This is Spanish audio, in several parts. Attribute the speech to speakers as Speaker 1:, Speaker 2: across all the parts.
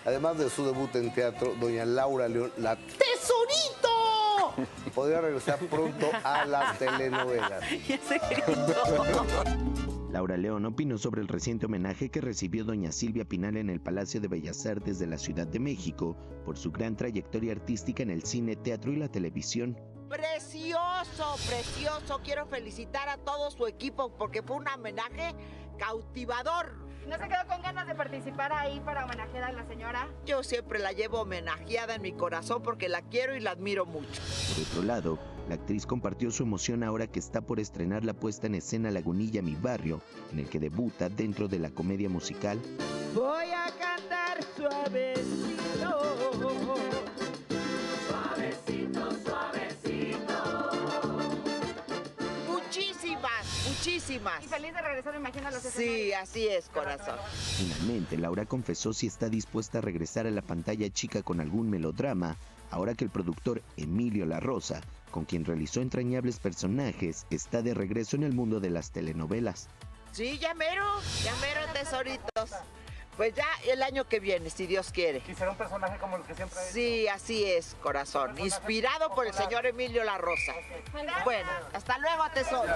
Speaker 1: Además de su debut en teatro, doña Laura León, la ¡Tesorito! Podría regresar pronto a las telenovelas.
Speaker 2: Y ese grito.
Speaker 3: Laura León opinó sobre el reciente homenaje que recibió doña Silvia Pinal en el Palacio de Bellas Artes de la Ciudad de México por su gran trayectoria artística en el cine, teatro y la televisión.
Speaker 4: Precioso, precioso. Quiero felicitar a todo su equipo porque fue un homenaje cautivador.
Speaker 5: ¿No se quedó con ganas de participar ahí para homenajear a la señora?
Speaker 4: Yo siempre la llevo homenajeada en mi corazón porque la quiero y la admiro mucho.
Speaker 3: Por otro lado, la actriz compartió su emoción ahora que está por estrenar la puesta en escena Lagunilla, mi barrio, en el que debuta dentro de la comedia musical.
Speaker 4: Voy a cantar suavecito. Suavecito, suavecito. Muchísimas.
Speaker 5: Y feliz de regresar, me imagino, a los escenarios.
Speaker 4: Sí, así es, corazón.
Speaker 3: Finalmente, Laura confesó si está dispuesta a regresar a la pantalla chica con algún melodrama, ahora que el productor Emilio La Rosa, con quien realizó entrañables personajes, está de regreso en el mundo de las telenovelas.
Speaker 4: Sí, ya mero, tesoritos. Pues ya el año que viene, si Dios quiere.
Speaker 6: ¿Quisiera un personaje como los que siempre ha hecho?
Speaker 4: Sí, así es, corazón. Inspirado por el señor Emilio La Rosa. Bueno, hasta luego, tesoro.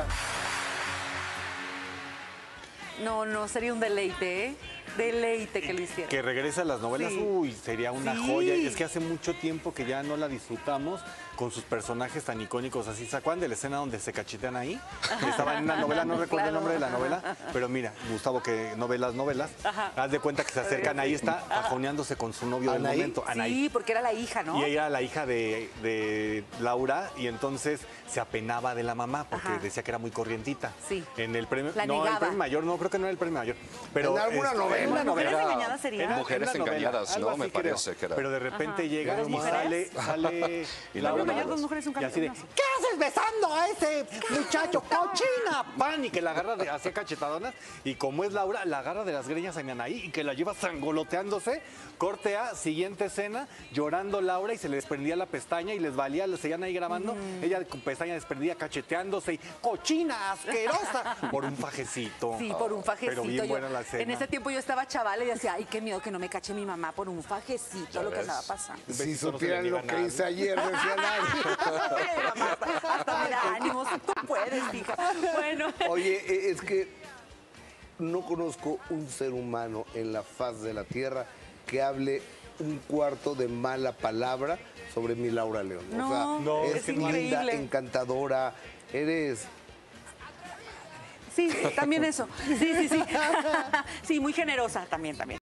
Speaker 2: No, sería un deleite, ¿eh? Deleite que lo hiciera.
Speaker 7: Que regrese a las novelas,
Speaker 2: Sí.
Speaker 7: uy, sería una
Speaker 2: Sí.
Speaker 7: joya. Es que hace mucho tiempo que ya no la disfrutamos con sus personajes tan icónicos así. ¿Se acuerdan de la escena donde se cachetean ahí? Estaba en una novela, no recuerdo el nombre de la novela, pero mira, Gustavo, que no ve las novelas, haz de cuenta que se acercan, ahí está fajoneándose con su novio del
Speaker 1: ¿Anaí?
Speaker 7: momento, Anaí.
Speaker 2: Sí, porque era la hija, ¿no?
Speaker 7: Y ella era la hija de Laura y entonces se apenaba de la mamá porque
Speaker 2: Ajá.
Speaker 7: decía que era muy corrientita.
Speaker 2: Sí.
Speaker 7: En el premio,
Speaker 2: La
Speaker 7: no, el
Speaker 2: negaba.
Speaker 7: premio mayor, no, creo que no era el premio mayor. Pero
Speaker 1: En alguna novela.
Speaker 7: en una
Speaker 2: Mujeres
Speaker 7: novela.
Speaker 2: engañadas sería.
Speaker 7: Era
Speaker 8: Mujeres
Speaker 7: una novela,
Speaker 8: engañadas,
Speaker 7: algo
Speaker 8: ¿no? Me
Speaker 7: así creo.
Speaker 8: parece que era.
Speaker 7: Pero de repente llega
Speaker 2: ¿Eran
Speaker 7: y
Speaker 2: mujeres?
Speaker 7: sale
Speaker 8: Y
Speaker 7: Laura.
Speaker 8: Laura
Speaker 2: Mayor, dos mujeres, un
Speaker 7: Y así de,
Speaker 2: campeonato.
Speaker 7: ¿qué haces besando a ese muchacho? ¡Cochina! ¡Pan! Y que la agarra de hacia cachetadonas. Y como es Laura, la agarra de las greñas a mi Anaí y que la lleva zangoloteándose. Corte A, siguiente escena, llorando Laura y se le desprendía la pestaña y les valía, le seguían ahí grabando. Ella con pestaña desprendida, cacheteándose y ¡cochina, asquerosa! Por un fajecito.
Speaker 2: Sí, por un fajecito.
Speaker 7: Pero bien buena la escena.
Speaker 2: En ese tiempo yo estaba chaval y decía, ay, qué miedo que no me cache mi mamá por un fajecito,
Speaker 8: Ya
Speaker 2: lo que
Speaker 8: ves.
Speaker 2: estaba pasando.
Speaker 1: Si
Speaker 7: Besito no se le
Speaker 1: supieran
Speaker 7: niega
Speaker 1: lo que
Speaker 7: nada.
Speaker 1: hice ayer, decía nadie.
Speaker 2: Hasta me da ánimos, tú puedes, hija. Bueno.
Speaker 1: Oye, es que no conozco un ser humano en la faz de la tierra que hable un cuarto de mala palabra sobre mi Laura León.
Speaker 2: No,
Speaker 1: es
Speaker 2: es
Speaker 1: linda,
Speaker 2: increíble.
Speaker 1: encantadora, eres...
Speaker 2: Sí, también eso. Sí. Sí, muy generosa también.